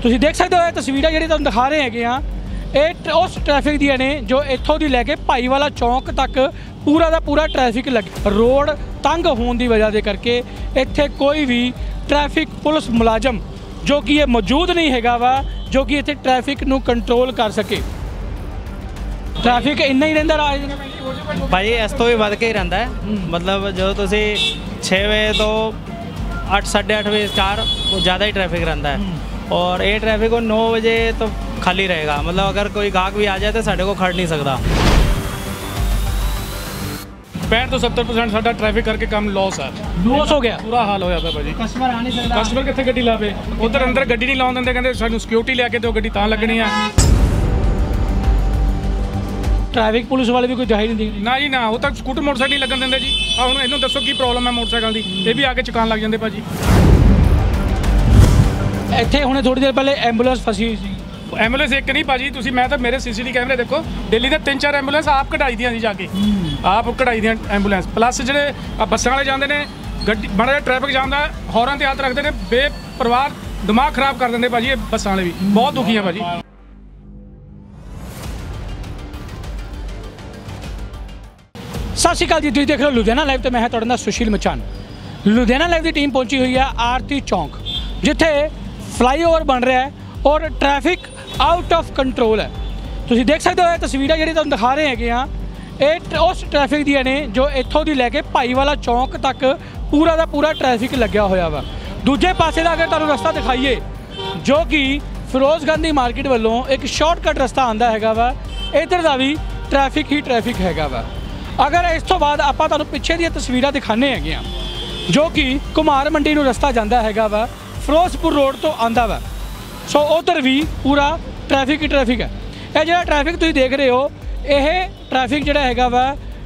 ਤੁਸੀਂ ਦੇਖ ਸਕਦੇ ਹੋ ਇਹ ਤਸਵੀਰਾਂ ਜਿਹੜੀ ਤੁਹਾਨੂੰ ਦਿਖਾ ਰਹੇ ਹੈਗੇ ਆ, ਇਹ ਉਸ ਟ੍ਰੈਫਿਕ ਦੀਆਂ ਨੇ ਜੋ ਇੱਥੋਂ ਦੀ ਲੈ ਕੇ ਭਾਈਵਾਲਾ ਚੌਂਕ ਤੱਕ ਪੂਰਾ ਦਾ ਪੂਰਾ ਟ੍ਰੈਫਿਕ ਰੋਡ ਤੰਗ ਹੋਣ ਦੀ ਵਜ੍ਹਾ ਦੇ ਕਰਕੇ ਇੱਥੇ ਕੋਈ ਵੀ ट्रैफिक पुलिस मुलाजम जो कि ये मौजूद नहीं हैगा वा जो कि इतने ट्रैफिक नू कंट्रोल कर सके। ट्रैफिक इन्ना ही रहिंदा भाई, इस तो भी वध के ही रहिंदा है। मतलब जो तुसी 6 बजे तो 8 साढ़े 8 बजे 4 ज़्यादा ही ट्रैफिक रहिंदा है और ये ट्रैफिक 9 बजे तो खाली रहेगा। मतलब अगर कोई गाहक भी आ जाए तो साढ़े को खड़ नहीं सकता। 65 ਤੋਂ 70% ਸਾਡਾ ਟ੍ਰੈਫਿਕ ਕਰਕੇ ਕੰਮ ਲੌਸ ਆ। लॉस हो गया, ਬੁਰਾ ਹਾਲ ਹੋਇਆ ਪਿਆ ਭਾਜੀ। कस्टमर आ नहीं सकता। ਕਸਟਮਰ ਕਿੱਥੇ ਗੱਡੀ ਲਾਵੇ? ਉਧਰ ਅੰਦਰ ਗੱਡੀ ਨਹੀਂ ਲਾਉਣ ਦਿੰਦੇ, ਕਹਿੰਦੇ ਸਾਨੂੰ ਸਿਕਿਉਰਿਟੀ ਲਿਆ ਕੇ ਦਿਓ, ਗੱਡੀ ਤਾਂ ਲੱਗਣੀ ਆ। ट्रैफिक पुलिस वाले भी कोई दिखाई नहीं देंगे ਨਾ ਜੀ ਨਾ, ਉਹ ਤਾਂ ਸਕੂਟਰ ਮੋਟਰਸਾਈਕਲ ਨਹੀਂ ਲੱਗਣ ਦਿੰਦੇ ਜੀ। ਆ ਹੁਣ ਇਹਨੂੰ ਦੱਸੋ ਕੀ ਪ੍ਰੋਬਲਮ ਹੈ ਮੋਟਰਸਾਈਕਲ ਦੀ? ਇਹ ਵੀ ਆ ਕੇ ਚੁਕਾਉਣ ਲੱਗ ਜਾਂਦੇ ਭਾਜੀ। ਇੱਥੇ ਹੁਣੇ ਥੋੜੀ ਦੇਰ ਪਹਿਲੇ ਐਂਬੂਲੈਂਸ ਫਸੀ ਹੋਈ ਸੀ। ਐਂਬੂਲੈਂਸ ਇੱਕ ਨਹੀਂ ਭਾਜੀ, ਤੁਸੀਂ ਮੈਂ ਤਾਂ ਮੇਰੇ ਸੀਸੀਟੀਵੀ ਕੈਮਰੇ ਦੇਖੋ, ਦਿੱਲੀ ਦੇ 3-4 ਐਂਬੂਲੈਂਸ ਆਪ ਕਢਾਈ ਦੀਆਂ ਸੀ ਜਾ ਕੇ, ਆਪ ਕਢਾਈ ਦੀਆਂ ਐਂਬੂਲੈਂਸ। ਪਲੱਸ ਜਿਹੜੇ ਬੱਸਾਂ ਵਾਲੇ ਜਾਂਦੇ ਨੇ, ਗੱਡੀ ਬੜਾ ਜਿਹਾ ਟ੍ਰੈਫਿਕ ਜਾਮ ਦਾ ਹੌਰਾਂ ਤੇ ਹੱਥ ਰੱਖਦੇ ਨੇ, ਬੇਪਰਵਾਹ ਦਿਮਾਗ ਖਰਾਬ ਕਰ ਦਿੰਦੇ ਭਾਜੀ। ਇਹ ਬੱਸਾਂ ਵਾਲੇ ਵੀ ਬਹੁਤ ਦੁਖੀ ਆ ਭਾਜੀ। ਸਤਿ ਸ਼੍ਰੀ ਅਕਾਲ ਜੀ, ਤੁਸੀਂ ਦੇਖ ਰਹੇ ਹੋ ਲੁਧਿਆਣਾ ਲਾਈਵ ਤੇ ਮੈਂ ਹਾਂ ਤੁਹਾਡਾ ਨਾਲ ਸੁਸ਼ੀਲ ਮਚਾਨ। ਲੁਧਿਆਣਾ ਲਾਈਵ ਦੀ ਟੀਮ ਪਹੁੰਚੀ ਹੋਈ ਹੈ ਆਰਤੀ ਚੌਂਕ, ਜਿੱਥੇ ਫਲਾਈਓਵਰ ਬਣ ਰਿਹਾ ਹੈ ਔਰ ਟ੍ਰੈਫਿਕ ਆਊਟ ਆਫ ਕੰਟਰੋਲ ਹੈ। ਤੁਸੀਂ ਦੇਖ ਸਕਦੇ ਹੋ ਇਹ ਤਸਵੀਰਾਂ ਜਿਹੜੀ ਤੁਹਾਨੂੰ ਦਿਖਾ ਰਹੇ ਹੈਗੇ ਆ, ਇਹ ਉਸ ਟ੍ਰੈਫਿਕ ਦੀਆਂ ਨੇ ਜੋ ਇੱਥੋਂ ਦੀ ਲੈ ਕੇ ਭਾਈਵਾਲਾ ਚੌਂਕ ਤੱਕ ਪੂਰਾ ਦਾ ਪੂਰਾ ਟ੍ਰੈਫਿਕ ਲੱਗਿਆ ਹੋਇਆ ਵਾ। ਦੂਜੇ ਪਾਸੇ ਦਾ ਅਗਰ ਤੁਹਾਨੂੰ ਰਸਤਾ ਦਿਖਾਈਏ ਜੋ ਕਿ ਫਿਰੋਜ਼ ਗਾਂਧੀ ਮਾਰਕੀਟ ਵੱਲੋਂ ਇੱਕ ਸ਼ਾਰਟਕਟ ਰਸਤਾ ਆਉਂਦਾ ਹੈਗਾ ਵਾ, ਇੱਧਰ ਦਾ ਵੀ ਟ੍ਰੈਫਿਕ ਹੀ ਟ੍ਰੈਫਿਕ ਹੈਗਾ ਵਾ। ਅਗਰ ਇਸ ਤੋਂ ਬਾਅਦ ਆਪਾਂ ਤੁਹਾਨੂੰ ਪਿੱਛੇ ਦੀਆਂ ਤਸਵੀਰਾਂ ਦਿਖਾਣੇ ਹੈਗੇ ਆ ਜੋ ਕਿ ਕੁਮਾਰ ਮੰਡੀ ਨੂੰ ਰਸਤਾ ਜਾਂਦਾ ਹੈਗਾ ਵਾ, ਫਿਰੋਜ਼ਪੁਰ ਰੋਡ ਤੋਂ ਆਉਂਦਾ ਵਾ। ਸੋ ਉਧਰ ਵੀ ਪੂਰਾ ਟ੍ਰੈਫਿਕ ਹੀ ਟ੍ਰੈਫਿਕ ਹੈ। ਇਹ ਜਿਹੜਾ ਟ੍ਰੈਫਿਕ ਤੁਸੀਂ ਦੇਖ ਰਹੇ ਹੋ, ਇਹ ਟ੍ਰੈਫਿਕ ਜਿਹੜਾ ਹੈਗਾ ਵਾ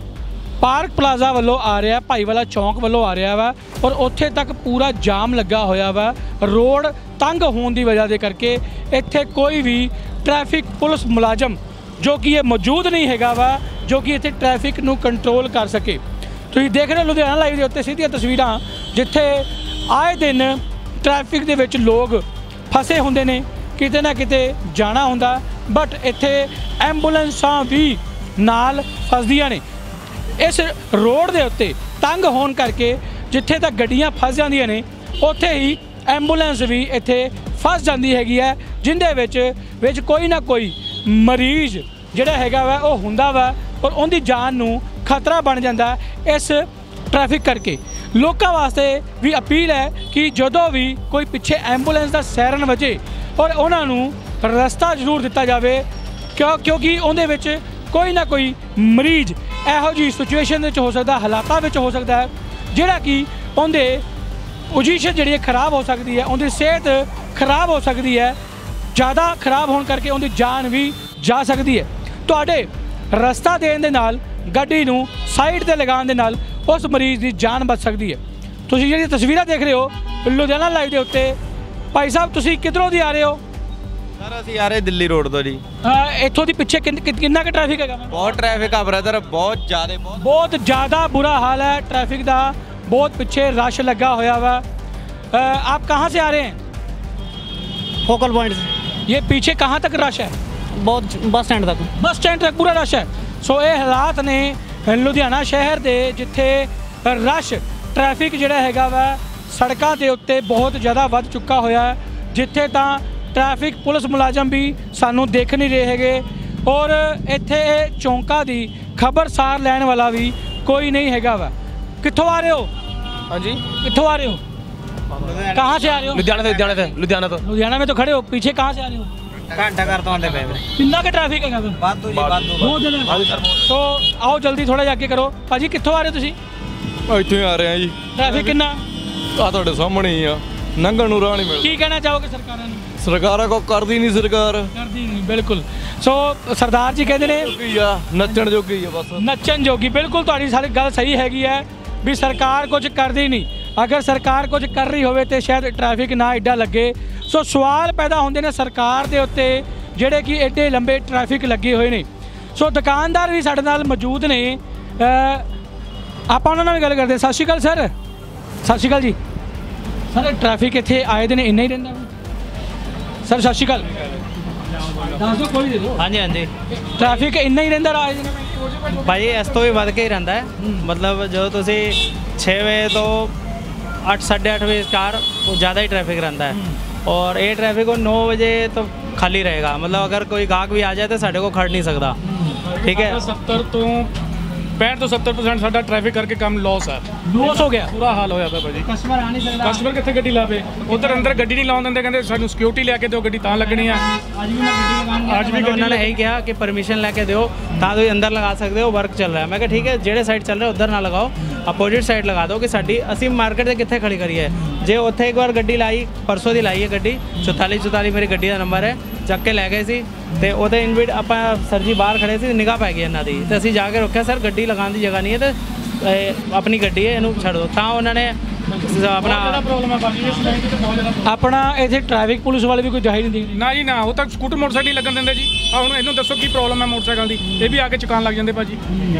ਪਾਰਕ ਪਲਾਜ਼ਾ ਵੱਲੋਂ ਆ ਰਿਹਾ, ਭਾਈਵਾਲਾ ਚੌਂਕ ਵੱਲੋਂ ਆ ਰਿਹਾ ਵਾ ਔਰ ਉੱਥੇ ਤੱਕ ਪੂਰਾ ਜਾਮ ਲੱਗਾ ਹੋਇਆ ਵਾ। ਰੋਡ ਤੰਗ ਹੋਣ ਦੀ ਵਜ੍ਹਾ ਦੇ ਕਰਕੇ ਇੱਥੇ ਕੋਈ ਵੀ ਟ੍ਰੈਫਿਕ ਪੁਲਿਸ ਮੁਲਾਜ਼ਮ ਜੋ ਕਿ ਇਹ ਮੌਜੂਦ ਨਹੀਂ ਹੈਗਾ ਵਾ ਜੋ ਕਿ ਇੱਥੇ ਟ੍ਰੈਫਿਕ ਨੂੰ ਕੰਟਰੋਲ ਕਰ ਸਕੇ। ਤੁਸੀਂ ਦੇਖ ਰਹੇ ਹੋ ਲੁਧਿਆਣਾ ਲਾਈਵ ਦੇ ਉੱਤੇ ਸਿੱਧੀਆਂ ਤਸਵੀਰਾਂ, ਜਿੱਥੇ ਆਏ ਦਿਨ ਟ੍ਰੈਫਿਕ ਦੇ ਵਿੱਚ ਲੋਕ ਫਸੇ ਹੁੰਦੇ ਨੇ, ਕਿਤੇ ਨਾ ਕਿਤੇ ਜਾਣਾ ਹੁੰਦਾ, ਬਟ ਇੱਥੇ ਐਂਬੂਲੈਂਸਾਂ ਵੀ ਨਾਲ ਫਸਦੀਆਂ ਨੇ। ਇਸ ਰੋਡ ਦੇ ਉੱਤੇ ਤੰਗ ਹੋਣ ਕਰਕੇ ਜਿੱਥੇ ਤੱਕ ਗੱਡੀਆਂ ਫਸ ਜਾਂਦੀਆਂ ਨੇ ਉੱਥੇ ਹੀ ਐਂਬੂਲੈਂਸ ਵੀ ਇੱਥੇ ਫਸ ਜਾਂਦੀ ਹੈਗੀ ਹੈ, ਜਿੰਦੇ ਵਿੱਚ ਕੋਈ ਨਾ ਕੋਈ ਮਰੀਜ਼ ਜਿਹੜਾ ਹੈਗਾ ਵਾ ਉਹ ਹੁੰਦਾ ਵਾ ਔਰ ਉਹਦੀ ਜਾਨ ਨੂੰ ਖਤਰਾ ਬਣ ਜਾਂਦਾ ਇਸ ਟ੍ਰੈਫਿਕ ਕਰਕੇ। ਲੋਕਾਂ ਵਾਸਤੇ ਵੀ ਅਪੀਲ ਹੈ ਕਿ ਜਦੋਂ ਵੀ ਕੋਈ ਪਿੱਛੇ ਐਂਬੂਲੈਂਸ ਦਾ ਸਾਇਰਨ ਵੱਜੇ ਔਰ ਉਹਨਾਂ ਨੂੰ ਰਸਤਾ ਜ਼ਰੂਰ ਦਿੱਤਾ ਜਾਵੇ, ਕਿਉਂਕਿ ਉਹਦੇ ਵਿੱਚ ਕੋਈ ਨਾ ਕੋਈ ਮਰੀਜ਼ ਇਹੋ ਜਿਹੀ ਸਿਚੁਏਸ਼ਨ ਵਿੱਚ ਹੋ ਸਕਦਾ, ਹਾਲਾਤਾਂ ਵਿੱਚ ਹੋ ਸਕਦਾ ਹੈ, ਜਿਹੜਾ ਕਿ ਉਹਦੇ ਪੋਜੀਸ਼ਨ ਜਿਹੜੀ ਖਰਾਬ ਹੋ ਸਕਦੀ ਹੈ, ਉਹਦੀ ਸਿਹਤ ਖਰਾਬ ਹੋ ਸਕਦੀ ਹੈ, ਜ਼ਿਆਦਾ ਖਰਾਬ ਹੋਣ ਕਰਕੇ ਉਹਦੀ ਜਾਨ ਵੀ ਜਾ ਸਕਦੀ ਹੈ। ਤੁਹਾਡੇ ਰਸਤਾ ਦੇਣ ਦੇ ਨਾਲ, ਗੱਡੀ ਨੂੰ ਸਾਈਡ ਤੇ ਲਗਾਉਣ ਦੇ ਨਾਲ ਉਸ ਮਰੀਜ਼ ਦੀ ਜਾਨ ਬਚ ਸਕਦੀ ਹੈ। ਤੁਸੀਂ ਜਿਹੜੀ ਤਸਵੀਰਾਂ ਦੇਖ ਰਹੇ ਹੋ ਲੁਧਿਆਣਾ ਲਾਈਵ ਦੇ ਉੱਤੇ, ਭਾਈ ਸਾਹਿਬ ਤੁਸੀਂ ਕਿੱਧਰੋਂ ਦੀ ਆ ਰਹੇ ਹੋ? ਸਰ ਅਸੀਂ ਆ ਰਹੇ ਦਿੱਲੀ ਰੋਡ ਤੋਂ ਜੀ। ਇੱਥੋਂ ਦੀ ਪਿੱਛੇ ਕਿੰਨਾ ਕੁ ਟ੍ਰੈਫਿਕ ਹੈਗਾ? ਬਹੁਤ ਟ੍ਰੈਫਿਕ ਆ ਬ੍ਰਦਰ, ਬਹੁਤ ज़्यादा बुरा हाल है ट्रैफिक का, बहुत पीछे रश लगा होया हुआ। आप कहाँ से आ रहे हैं? फोकल पॉइंट से। ये पीछे कहाँ तक रश है? बहुत बस स्टैंड तक पूरा रश है। सो ये हालात ने लुधियाना शहर के जिथे रश ट्रैफिक जिहड़ा हैगा वा सड़कों के उत्ते बहुत ज़्यादा वध चुका होया है, जिथे तां ट्रैफिक पुलिस मुलाजम भी सानू देख नहीं रहे है और इत्थे चौंका की खबरसार लैन वाला भी कोई नहीं हैगा वा। कित्थों आ रहे हो? हाँ जी, कित्थों आ रहे हो? कहाँ से आ रहे हो? लुधियाना में तो खड़े हो, पीछे कहाँ से आ रहे हो? घंटा कर तो आंदे पे कितना का ट्रैफिक है? बहुत ज़्यादा। तो आओ जल्दी थोड़ा जाके करो। भाजी कित्थों आ रहे हो तुसी? ਇੱਥੇ ਆ ਰਹੇ ਆ ਜੀ। ट्रैफिक कितना? ਆ ਤੁਹਾਡੇ ਸਾਹਮਣੇ ਹੀ ਆ, ਲੰਘਣ ਨੂੰ ਰਾਹ ਨਹੀਂ ਮਿਲਦਾ। की कहना चाहोगे सरकारां नूं? ਸਰਕਾਰਾਂ ਕੋ ਕਰਦੀ ਨਹੀਂ ਸਰਕਾਰ। करदी नहीं बिल्कुल। सो सरदार जी कहते ने ਜੋਗੀ ਆ, ਨੱਚਣ ਜੋਗੀ ਆ ਬਸ। ਨੱਚਣ ਜੋਗੀ। ਬਿਲਕੁਲ ਤੁਹਾਡੀ ਸਾਰੀ ਗੱਲ ਸਹੀ ਹੈਗੀ ਹੈ ਵੀ ਸਰਕਾਰ ਕੁਝ ਕਰਦੀ ਨਹੀਂ। ਅਗਰ ਸਰਕਾਰ ਕੁਝ ਕਰ ਰਹੀ ਹੋਵੇ ਤੇ ਸ਼ਾਇਦ ਟ੍ਰੈਫਿਕ ਨਾ ਐਡਾ ਲੱਗੇ। ਸੋ ਸਵਾਲ ਪੈਦਾ ਹੁੰਦੇ ਨੇ ਸਰਕਾਰ ਦੇ ਉੱਤੇ ਜਿਹੜੇ ਕਿ ਐਡੇ ਲੰਬੇ ਟ੍ਰੈਫਿਕ ਲੱਗੇ ਹੋਏ ਨੇ। ਸੋ ਦੁਕਾਨਦਾਰ ਵੀ ਸਾਡੇ ਨਾਲ ਮੌਜੂਦ ਨੇ, ਆਪਾਂ ਉਹਨਾਂ ਨਾਲ ਵੀ ਗੱਲ ਕਰਦੇ। ਸਤਿ ਸ਼੍ਰੀ ਅਕਾਲ ਸਰ। ਸਤਿ ਸ਼੍ਰੀ ਅਕਾਲ ਜੀ। ਸਰ ਟ੍ਰੈਫਿਕ ਇੱਥੇ ਆਏ ਦਿਨ ਇੰਨਾ ਹੀ ਰਹਿੰਦਾ? ਸਰ ਸਤਿ ਸ਼੍ਰੀ ਅਕਾਲ। ਦੱਸ ਦਿਓ ਕੋਈ ਦੇ ਦਿਓ। ਹਾਂਜੀ ਹਾਂਜੀ ਟ੍ਰੈਫਿਕ ਇੰਨਾ ਹੀ ਰਹਿੰਦਾ ਰਾਜ ਦਿਨ ਭਾਜੀ ਇਸ ਤੋਂ ਵੀ ਵੱਧ ਕੇ ਹੀ ਰਹਿੰਦਾ ਹੈ। ਮਤਲਬ ਜਦੋਂ ਤੁਸੀਂ 6 ਵਜੇ ਤੋਂ 8 8:30 ਵਜੇ ਕਾਰ ਉਹ ज़्यादा ही ट्रैफिक रहता है और ये ट्रैफिक 9 बजे तो खाली रहेगा। मतलब अगर कोई गाहक भी आ जाए तो साढ़े को खड़ नहीं सकता। ठीक है 70 ਤੋਂ 65 ਤੋਂ 70% ਸਾਡਾ ਟ੍ਰੈਫਿਕ ਕਰਕੇ ਕੰਮ ਲਾਸ ਹੈ। ਲੋਸ ਹੋ ਗਿਆ। ਬੁਰਾ ਹਾਲ ਹੋਇਆ ਪਿਆ ਭਾਜੀ। ਕਸਟਮਰ ਆ ਨਹੀਂ ਸਕਦਾ। ਕਸਟਮਰ ਕਿੱਥੇ ਗੱਡੀ ਲਾਵੇ? ਉਧਰ ਅੰਦਰ ਗੱਡੀ ਨਹੀਂ ਲਾਉਣ ਦਿੰਦੇ, ਕਹਿੰਦੇ ਸਾਨੂੰ ਸਿਕਿਉਰਿਟੀ ਲੈ ਕੇ ਦਿਓ, ਗੱਡੀ ਤਾਂ ਲੱਗਣੀ ਆ। ਅੱਜ ਵੀ ਮੈਂ ਗੱਡੀ ਲਗਾਉਣ ਅੱਜ ਵੀ उन्होंने यही कहा कि परमिशन लेके दो ਤਾਂ ਤੁਸੀਂ ਅੰਦਰ ਲਗਾ ਸਕਦੇ ਹੋ, ਵਰਕ ਚੱਲ ਰਿਹਾ। ਮੈਂ ਕਿਹਾ ਠੀਕ ਹੈ, ਜਿਹੜੇ ਸਾਈਡ ਚੱਲ ਰਿਹਾ ਉਧਰ ਨਾ ਲਗਾਓ, ਅਪੋਜ਼ਿਟ ਸਾਈਡ ਲਗਾ ਦਿਓ ਕਿ ਸਾਡੀ ਅਸੀਂ ਮਾਰਕੀਟ ਦੇ ਕਿੱਥੇ ਖੜੀ ਕਰੀਏ। ਜੇ ਉੱਥੇ ਇੱਕ ਵਾਰ ਗੱਡੀ ਲਾਈ, ਪਰਸੋਂ ਦੀ ਲਾਈ ਹੈ ਗੱਡੀ 4444 ਮੇਰੀ ਗੱਡੀ ਦਾ ਨੰਬਰ ਹੈ, ਚੱਕ ਕੇ ਲੈ ਗਏ ਸੀ ਤੇ ਉਹਦੇ ਇਨਵਿਟ ਆਪਾਂ ਸਰ ਜੀ ਬਾਹਰ ਖੜੇ ਸੀ, ਨਿਗਾਹ ਪੈ ਗਈ ਇਹਨਾਂ ਦੀ ਤੇ ਅਸੀਂ ਜਾ ਕੇ ਰੋਕਿਆ, ਸਰ ਗੱਡੀ ਲਗਾਉਣ ਦੀ ਜਗ੍ਹਾ ਨਹੀਂ ਹੈ ਤੇ ਆਪਣੀ ਗੱਡੀ ਹੈ ਇਹਨੂੰ ਛੱਡ ਦਿਓ। ਤਾਂ ਉਹਨਾਂ ਨੇ ਆਪਣਾ ਪ੍ਰੋਬਲਮ ਹੈ ਭਾਜੀ ਇਸ ਲਾਈਨ ਤੇ ਬਹੁਤ ਜ਼ਿਆਦਾ। ਆਪਣਾ ਇੱਥੇ ਟ੍ਰੈਫਿਕ ਪੁਲਿਸ ਵਾਲੇ ਵੀ ਕੋਈ ਦਿਖਾਈ ਨਹੀਂ ਦਿੰਦੇ। ਨਾ ਜੀ ਨਾ, ਉਹ ਤਾਂ ਸਕੂਟਰ ਮੋਟਰਸਾਈਕਲ ਨਹੀਂ ਲੱਗਣ ਦਿੰਦੇ ਜੀ। ਆ ਹੁਣ ਇਹਨੂੰ ਦੱਸੋ ਕੀ ਪ੍ਰੋਬਲਮ ਹੈ ਮੋਟਰਸਾਈਕਲ ਦੀ, ਇਹ ਵੀ ਆ ਕੇ ਚੁਕਾਉਣ ਲੱਗ ਜਾਂਦੇ ਭਾਜੀ।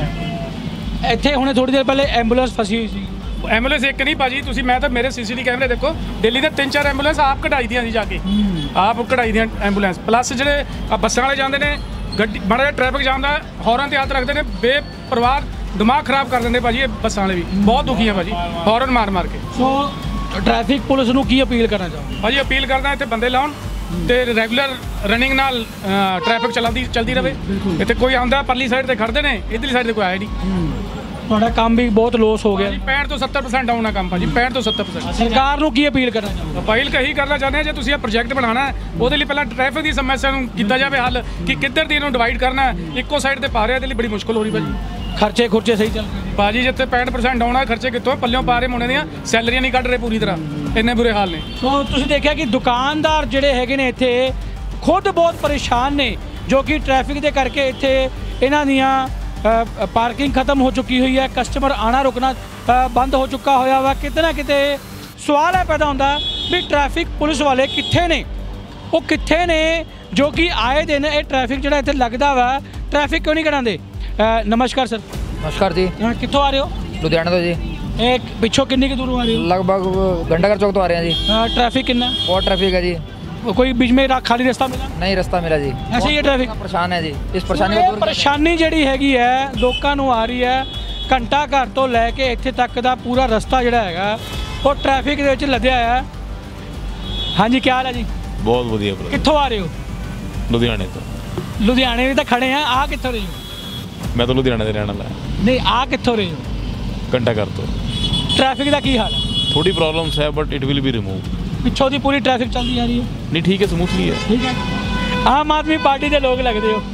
ਇੱਥੇ ਹੁਣੇ ਥੋੜੀ ਦੇਰ ਪਹਿਲੇ ਐਂਬੂਲੈਂਸ ਫਸੀ ਹੋਈ ਸੀ। ਐਂਬੂਲੈਂਸ ਇੱਕ ਨਹੀਂ ਭਾਜੀ, ਤੁਸੀਂ ਮੈਂ ਤਾਂ ਮੇਰੇ ਸੀਸੀਟੀ ਕੈਮਰੇ ਦੇਖੋ, ਦਿੱਲੀ ਦੇ 3-4 ਐਂਬੂਲੈਂਸ ਆਪ ਕਢਾਈ ਦੀਆਂ ਸੀ ਜਾ ਕੇ, ਆਪ ਕਢਾਈ ਦੀਆਂ ਐਂਬੂਲੈਂਸ। ਪਲੱਸ ਜਿਹੜੇ ਬੱਸਾਂ ਵਾਲੇ ਜਾਂਦੇ ਨੇ, ਗੱਡੀ ਬੜਾ ਜਿਹਾ ਟ੍ਰੈਫਿਕ ਜਾਮ ਦਾ ਹੌਰਨ ਤੇ ਹੱਥ ਰੱਖਦੇ ਨੇ, ਬੇਪਰਵਾਹ ਦਿਮਾਗ ਖਰਾਬ ਕਰ ਦਿੰਦੇ ਭਾਜੀ। ਇਹ ਬੱਸਾਂ ਵਾਲੇ ਵੀ ਬਹੁਤ ਦੁਖੀ ਆ ਭਾਜੀ, ਹੌਰਨ ਮਾਰ ਮਾਰ ਕੇ। ਸੋ ਟ੍ਰੈਫਿਕ ਪੁਲਿਸ ਨੂੰ ਕੀ ਅਪੀਲ ਕਰਨਾ ਚਾਹੋ? ਭਾਜੀ ਅਪੀਲ ਕਰਦਾ ਇੱਥੇ ਬੰਦੇ ਲਾਉਣ ਤੇ ਰੈਗੂਲਰ ਰਨਿੰਗ ਨਾਲ ਟ੍ਰੈਫਿਕ ਚਲਦੀ ਰਵੇ। ਇੱਥੇ ਕੋਈ ਆਉਂਦਾ ਪਰਲੀ ਸਾਈਡ ਤੇ ਖੜਦੇ ਨੇ, ਇਧਰਲੀ ਸਾਈਡ ਤੇ ਕੋਈ ਆਇਆ ਨਹੀਂ। ਤੁਹਾਡਾ ਕੰਮ ਵੀ ਬਹੁਤ ਲੋਸ ਹੋ ਗਿਆ। 65 ਤੋਂ 70% ਡਾਊਨ ਆ ਕੰਮ ਭਾਜੀ, 65 ਤੋਂ 70%। ਸਰਕਾਰ ਨੂੰ ਕੀ ਅਪੀਲ ਕਰਨਾ ਚਾਹੋ? ਅਪੀਲ ਕਹੀ ਕਰਨਾ ਚਾਹੁੰਦੇ ਆ, ਜੇ ਤੁਸੀਂ ਇਹ ਪ੍ਰੋਜੈਕਟ ਬਣਾਉਣਾ ਉਹਦੇ ਲਈ ਪਹਿਲਾਂ ਟ੍ਰੈਫਿਕ ਦੀ ਸਮੱਸਿਆ ਨੂੰ ਕੀਤਾ ਜਾਵੇ ਹੱਲ, ਕਿ ਕਿੱਧਰ ਦੀ ਇਹਨੂੰ ਡਿਵਾਈਡ ਕਰਨਾ। ਇੱਕੋ ਸਾਈਡ ਤੇ ਪਾ ਰਿਹਾ, ਇਹਦੇ ਲਈ ਬੜੀ ਮੁਸ਼ਕਲ ਹੋ ਰਹੀ ਭਾਜੀ। ਖਰਚੇ ਸਹੀ ਚੱਲ ਰਹੇ ਭਾਜੀ ਜਿੱਥੇ 65% ਡਾਊਨ ਆ, ਖਰਚੇ ਕਿੱਥੋਂ ਪੱਲਿਓਂ ਪਾ ਰਹੇ ਮੁੰਡੇ ਦੀਆਂ ਸੈਲਰੀਆਂ ਨਹੀਂ ਕੱਢ ਰਹੇ ਪੂਰੀ ਤਰ੍ਹਾਂ, ਇੰਨੇ ਬੁਰੇ ਹਾਲ ਨੇ। ਸੋ ਤੁਸੀਂ ਦੇਖਿਆ ਕਿ ਦੁਕਾਨਦਾਰ ਜਿਹੜੇ ਹੈਗੇ ਨੇ ਇੱਥੇ ਖੁਦ ਬਹੁਤ ਪਰੇਸ਼ਾਨ ਨੇ, ਜੋ ਕਿ ਟ੍ਰੈਫਿਕ ਦੇ ਕਰਕੇ ਇੱਥੇ ਇਹਨਾਂ ਦੀਆਂ ਪਾਰਕਿੰਗ ਖਤਮ ਹੋ ਚੁੱਕੀ ਹੋਈ ਹੈ, ਕਸਟਮਰ ਆਣਾ ਰੁਕਣਾ ਬੰਦ ਹੋ ਚੁੱਕਾ ਹੋਇਆ ਵਾ। ਕਿਤੇ ਨਾ ਕਿਤੇ ਸਵਾਲ ਹੈ ਪੈਦਾ ਹੁੰਦਾ ਵੀ ਟ੍ਰੈਫਿਕ ਪੁਲਿਸ ਵਾਲੇ ਕਿੱਥੇ ਨੇ, ਉਹ ਕਿੱਥੇ ਨੇ ਜੋ ਕਿ ਆਏ ਦਿਨ ਇਹ ਟ੍ਰੈਫਿਕ ਜਿਹੜਾ ਇੱਥੇ ਲੱਗਦਾ ਵਾ, ਟ੍ਰੈਫਿਕ ਕਿਉਂ ਨਹੀਂ ਕਢਾਉਂਦੇ? ਨਮਸਕਾਰ ਸਰ। नमस्कार जी। ਕਿੱਥੋਂ ਆ ਰਹੇ ਹੋ? लुधियाना तो जी ਇਹ ਪਿੱਛੋਂ ਕਿੰਨੀ ਕੁ ਦੂਰੋਂ ਆ ਰਹੇ ਹੋ? लगभग घंटाघर चौक तो आ रहे हैं जी। ट्रैफिक कितना? बहुत ट्रैफिक है जी। कोई बीच में खाली रास्ता मिला? नहीं रास्ता मिला जी। ऐसे ही है ट्रैफिक। परेशान है जी, इस परेशानी को दूर ਪਰੇਸ਼ਾਨੀ ਜਿਹੜੀ ਹੈਗੀ ਹੈ ਲੋਕਾਂ ਨੂੰ ਆ ਰਹੀ ਹੈ। ਘੰਟਾ ਘਰ ਤੋਂ ਲੈ ਕੇ ਇੱਥੇ ਤੱਕ ਦਾ ਪੂਰਾ ਰਸਤਾ ਜਿਹੜਾ ਹੈਗਾ ਉਹ ਟ੍ਰੈਫਿਕ ਦੇ ਵਿੱਚ ਲੱਦਿਆ ਹੈ। ਹਾਂਜੀ ਕੀ ਹਾਲ ਹੈ ਜੀ? ਬਹੁਤ ਵਧੀਆ ਭਰਾ। ਕਿੱਥੋਂ ਆ ਰਹੇ ਹੋ? ਲੁਧਿਆਣੇ ਤੋਂ। ਲੁਧਿਆਣੇ ਵੀ ਤਾਂ ਖੜੇ ਆ ਕਿੱਥੋਂ ਰਹੇ ਹੋ? ਮੈਂ ਤਾਂ ਲੁਧਿਆਣੇ ਦੇ ਰਹਿਣ ਵਾਲਾ ਨਹੀਂ ਆ ਕਿੱਥੋਂ ਰਹੇ ਹੋ? ਘੰਟਾ ਘਰ ਤੋਂ। ਟ੍ਰੈਫਿਕ ਦਾ ਕੀ ਹਾਲ ਹੈ? ਥੋੜੀ ਪ੍ਰੋਬਲਮਸ ਹੈ but it will be remove. ਪਿੱਛੋਂ ਦੀ ਪੂਰੀ ਟ੍ਰੈਫਿਕ ਚੱਲਦੀ ਆ ਰਹੀ ਹੈ? ਨਹੀਂ ਠੀਕ ਹੈ, ਸਮੂਥਲੀ ਹੈ। ਠੀਕ ਹੈ। ਆਮ ਆਦਮੀ ਪਾਰਟੀ ਦੇ ਲੋਕ ਲੱਗਦੇ ਹੋ।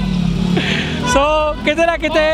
ਸੋ ਕਿਤੇ ਨਾ ਕਿਤੇ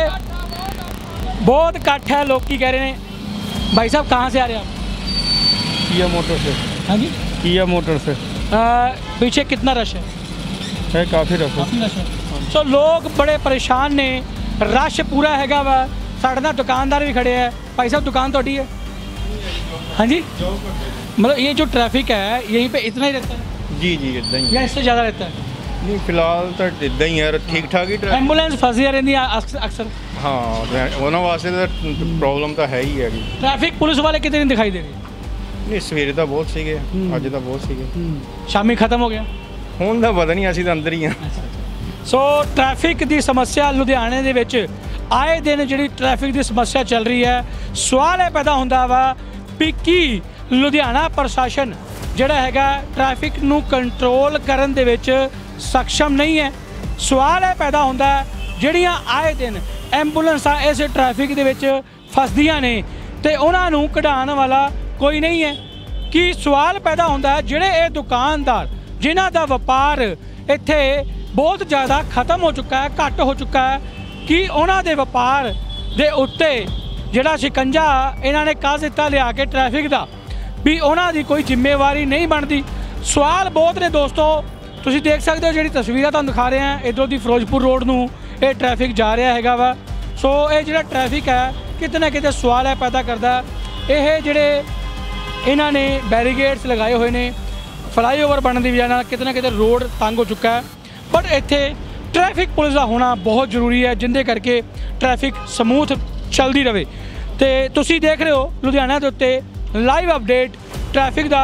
बहुत इकट्ठ है, लोग की कह रहे हैं। भाई साहब कहाँ से आ रहे हैं आप? किया मोटर से। हाँ जी, किया मोटर से। पीछे कितना रश है? काफ़ी रश है। काफ़ी रश है। सो लोग बड़े परेशान ने, रश पूरा हैगा वा। साढ़े ना दुकानदार भी खड़े हैं। भाई साहब दुकान थोड़ी है? हाँ जी, मतलब ये जो ट्रैफिक है यहीं पे इतना ही रहता है जी जी इदा ही या इससे ज़्यादा रहता है? नहीं फिलहाल तो इदा ही है, ठीक ठाक ही एम्बूलेंस फसी रहती है अक्सर। हाँ उन्होंने वास्ते तो प्रॉब्लम तो है ही है। ट्रैफिक पुलिस वाले कितने दिन दिखाई दे रहे? नहीं सवेरे तो बहुत सीगे, अज तो बहुत सीगे, शामी खत्म हो गया। ਹੁਣ ਤਾਂ ਪਤਾ ਨਹੀਂ, ਅਸੀਂ ਤਾਂ ਅੰਦਰ ਹੀ ਆ। ਸੋ ਟ੍ਰੈਫਿਕ ਦੀ ਸਮੱਸਿਆ ਲੁਧਿਆਣੇ ਦੇ ਵਿੱਚ ਆਏ ਦਿਨ ਜਿਹੜੀ ਟ੍ਰੈਫਿਕ ਦੀ ਸਮੱਸਿਆ ਚੱਲ ਰਹੀ ਹੈ। ਸਵਾਲ ਇਹ ਪੈਦਾ ਹੁੰਦਾ ਵਾ ਵੀ ਕੀ ਲੁਧਿਆਣਾ ਪ੍ਰਸ਼ਾਸਨ ਜਿਹੜਾ ਹੈਗਾ ਟ੍ਰੈਫਿਕ ਨੂੰ ਕੰਟਰੋਲ ਕਰਨ ਦੇ ਵਿੱਚ ਸક્ષਮ ਨਹੀਂ ਹੈ। ਸਵਾਲ ਇਹ ਪੈਦਾ ਹੁੰਦਾ ਜਿਹੜੀਆਂ ਆਏ ਦਿਨ ਐਂਬੂਲੈਂਸਾਂ ਇਸ ਟ੍ਰੈਫਿਕ ਦੇ ਵਿੱਚ ਫਸਦੀਆਂ ਨੇ ਤੇ ਉਹਨਾਂ ਨੂੰ ਕਢਾਉਣ ਵਾਲਾ ਕੋਈ ਨਹੀਂ ਹੈ। ਕੀ ਸਵਾਲ ਪੈਦਾ ਹੁੰਦਾ ਜਿਹੜੇ ਇਹ ਦੁਕਾਨਦਾਰ ਜਿਨ੍ਹਾਂ ਦਾ ਵਪਾਰ ਇੱਥੇ ਬਹੁਤ ਜ਼ਿਆਦਾ ਖਤਮ ਹੋ ਚੁੱਕਾ ਹੈ, ਘੱਟ ਹੋ ਚੁੱਕਾ ਹੈ, ਕਿ ਉਹਨਾਂ ਦੇ ਵਪਾਰ ਦੇ ਉੱਤੇ ਜਿਹੜਾ ਸ਼ਿਕੰਜਾ ਇਹਨਾਂ ਨੇ ਕੱਸ ਦਿੱਤਾ ਲਿਆ ਕੇ ਟ੍ਰੈਫਿਕ ਦਾ, ਵੀ ਉਹਨਾਂ ਦੀ ਕੋਈ ਜ਼ਿੰਮੇਵਾਰੀ ਨਹੀਂ ਬਣਦੀ। ਸਵਾਲ ਬਹੁਤ ਨੇ ਦੋਸਤੋ, ਤੁਸੀਂ ਦੇਖ ਸਕਦੇ ਹੋ ਜਿਹੜੀ ਤਸਵੀਰਾਂ ਤੁਹਾਨੂੰ ਦਿਖਾ ਰਹੇ ਹਾਂ, ਇੱਧਰੋਂ ਦੀ ਫਿਰੋਜ਼ਪੁਰ ਰੋਡ ਨੂੰ ਇਹ ਟ੍ਰੈਫਿਕ ਜਾ ਰਿਹਾ ਹੈਗਾ ਵਾ। ਸੋ ਇਹ ਜਿਹੜਾ ਟ੍ਰੈਫਿਕ ਹੈ ਕਿਤੇ ਨਾ ਕਿਤੇ ਸਵਾਲ ਹੈ ਪੈਦਾ ਕਰਦਾ। ਇਹ ਜਿਹੜੇ ਇਹਨਾਂ ਨੇ ਬੈਰੀਗੇਡਸ ਲਗਾਏ ਹੋਏ ਨੇ, ਫਲਾਈਓਵਰ ਬਣਨ ਦੀ ਵਜ੍ਹਾ ਨਾਲ ਕਿਤੇ ਨਾ ਕਿਤੇ ਰੋਡ ਤੰਗ ਹੋ ਚੁੱਕਾ ਹੈ, ਬਟ ਇੱਥੇ ਟ੍ਰੈਫਿਕ ਪੁਲਿਸ ਦਾ ਹੋਣਾ ਬਹੁਤ ਜ਼ਰੂਰੀ ਹੈ ਜਿੰਦੇ ਕਰਕੇ ਟ੍ਰੈਫਿਕ ਸਮੂਥ ਚੱਲਦੀ ਰਹੇ। ਤੇ ਤੁਸੀਂ ਦੇਖ ਰਹੇ ਹੋ ਲੁਧਿਆਣਾ ਦੇ ਉੱਤੇ ਲਾਈਵ ਅਪਡੇਟ ਟ੍ਰੈਫਿਕ ਦਾ।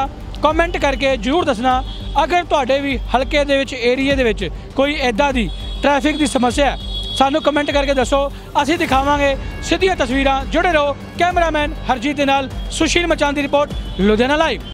ਕਮੈਂਟ ਕਰਕੇ ਜ਼ਰੂਰ ਦੱਸਣਾ। ਅਗਰ ਤੁਹਾਡੇ ਵੀ ਹਲਕੇ ਦੇ ਵਿੱਚ ਏਰੀਏ ਦੇ ਵਿੱਚ ਕੋਈ ਇੱਦਾਂ ਦੀ ਟ੍ਰੈਫਿਕ ਦੀ ਸਮੱਸਿਆ ਹੈ, ਸਾਨੂੰ ਕਮੈਂਟ ਕਰਕੇ ਦੱਸੋ, ਅਸੀਂ ਦਿਖਾਵਾਂਗੇ ਸਿੱਧੀਆਂ ਤਸਵੀਰਾਂ। ਜੁੜੇ ਰਹੋ। ਕੈਮਰਾਮੈਨ ਹਰਜੀਤ ਦੇ ਨਾਲ ਸੁਸ਼ੀਲ ਮਚਾਨ ਦੀ ਰਿਪੋਰਟ, ਲੁਧਿਆਣਾ ਲਾਈਵ।